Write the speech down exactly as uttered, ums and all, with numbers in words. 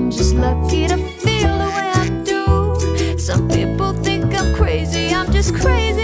I'm just lucky to feel the way I do. Some people think I'm crazy, I'm just crazy.